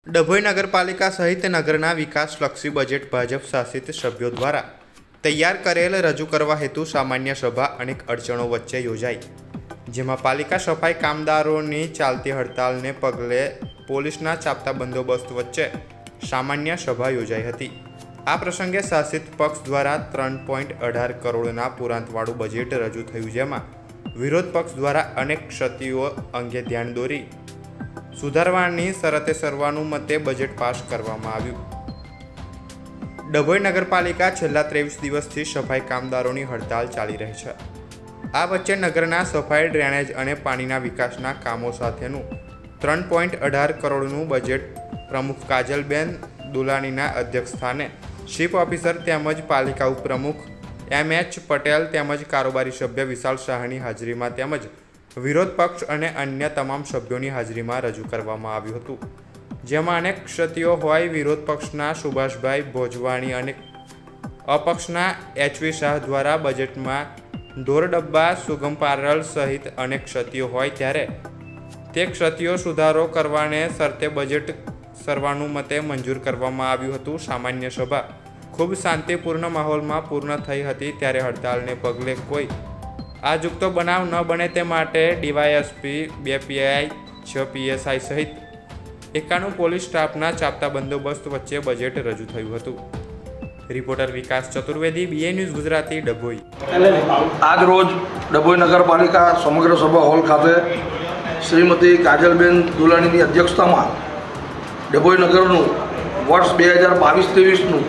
ડભોઈ નગરપાલિકા સહિત નગરના વિકાસલક્ષી બજેટ ભાજપ શાસિત સભ્યો દ્વારા તૈયાર કરેલ રજૂ કરવા હેતુ સામાન્ય સભા અનેક અડચણો વચ્ચે યોજાઈ, જેમાં પાલિકા સફાઈ કામદારોની ચાલતી હડતાલને પગલે પોલીસના ચાપતા બંદોબસ્ત વચ્ચે સામાન્ય સભા યોજાઈ હતી। આ પ્રસંગે શાસિત પક્ષ દ્વારા 3.18 કરોડના પુરાંતવાળું બજેટ રજૂ થયું, જેમાં વિરોધ પક્ષ દ્વારા અનેક ક્ષતિઓ અંગે ધ્યાન દોરી સુધારવાની શરતે સર્વાનુમતે બજેટ પાસ કરવામાં આવ્યું। ડભોઈ નગરપાલિકા છેલ્લા 23 દિવસથી સફાઈ કામદારોની હડતાલ ચાલી રહી છે। આ વચ્ચે નગરના સફાઈ, ડ્રેનેજ અને પાણીના વિકાસના કામો સાથેનું 3.18 કરોડનું બજેટ પ્રમુખ કાજલબેન દુલાણીના અધ્યક્ષસ્થાને ચીફ ઓફિસર તેમજ પાલિકા ઉપપ્રમુખ M.H. પટેલ તેમજ કારોબારી સભ્ય વિશાલ શાહની હાજરીમાં તેમજ વિરોધ પક્ષ અને અન્ય તમામ સભ્યોની હાજરીમાં રજૂ કરવામાં આવ્યું હતું, જેમાં અનેક ક્ષતિઓ હોય વિરોધ પક્ષના સુભાષભાઈ ભોજવાણી અને અપક્ષના H.V. શાહ દ્વારા બજેટમાં ઢોર ડબ્બા, સુગમ પાર્લર સહિત અનેક ક્ષતિઓ હોય ત્યારે તે ક્ષતિઓ સુધારો કરવાને શરતે બજેટ સર્વાનુમતે મંજૂર કરવામાં આવ્યું હતું। સામાન્ય સભા ખૂબ શાંતિપૂર્ણ માહોલમાં પૂર્ણ થઈ હતી, ત્યારે હડતાલને પગલે કોઈ આજુકતો બનાવ ન બને તે માટે ડીવાયએસપી, 2 PI, 6 PSI સહિત 91 પોલીસ સ્ટાફના ચાપતા બંદોબસ્ત વચ્ચે બજેટ રજૂ થયું હતું। Reporter Vikas Chaturvedi, BA news Gujarati, Dabhoi. આજ રોજ ડભોઈ નગરપાલિકા સમગ્ર સભા હોલ ખાતે શ્રીમતી કાજલબેન દુલાણીની અધ્યક્ષતામાં ડભોઈ નગરનું વર્ષ 2022-23નું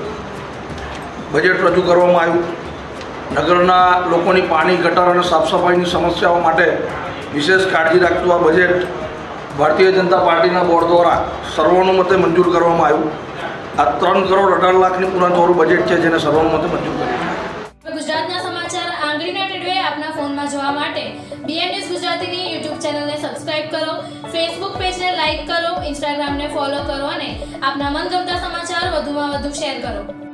બજેટ રજૂ કરવામાં આવ્યું। નગરના લોકોની પાણી, ગટર અને સાફ સફાઈની સમસ્યાઓ માટે વિશેષ કાળજી રાખતું આ બજેટ ભારતીય જનતા પાર્ટીના બોર્ડ દ્વારા સર્વાનુમતે મંજૂર કરવામાં આવ્યું। આ 3 કરોડ 18 લાખની પુરાંતવાળું બજેટ છે, જેને સર્વાનુમતે મંજૂર કર્યું છે। ગુજરાતના સમાચાર આંગળીના ટેડવે આપના ફોનમાં જોવા માટે BA ન્યૂઝ ગુજરાતીની YouTube ચેનલને સબસ્ક્રાઇબ કરો, Facebook પેજને લાઇક કરો, Instagramને ફોલો કરો અને આપના મનગમતા સમાચાર વધુમાં વધુ શેર કરો।